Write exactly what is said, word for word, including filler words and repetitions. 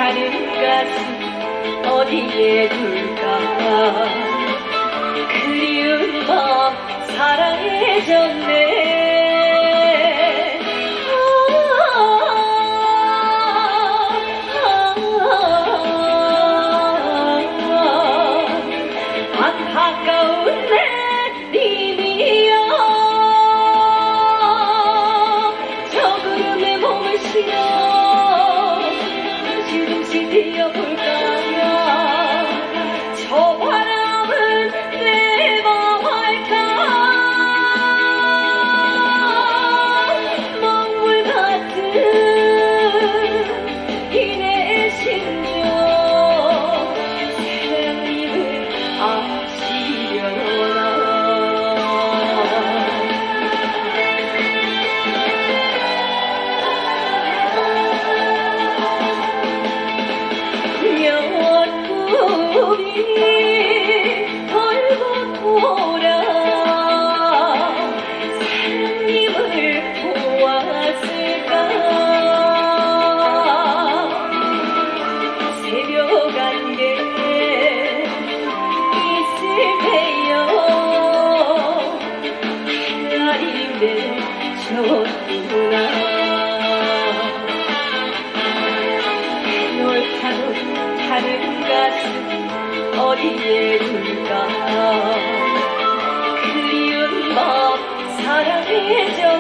다른 가슴 어디에 둘까. 그리운 마음 사랑해졌네. 가까운 내님이여 저 구름에 몸을 실어 조금씩 뛰어볼까요. 저 바람은 내 맘 알까. 먹물 같은 이 내 심령 사랑님을 아시려나. 꿈이 돌고 돌아 사랑님을 보았을까. 새벽 안개 있을 때여 하늘이 내쳤구나. 널 타는 다른 가슴 어디에 둘까. 그리운 마음 사랑해줘.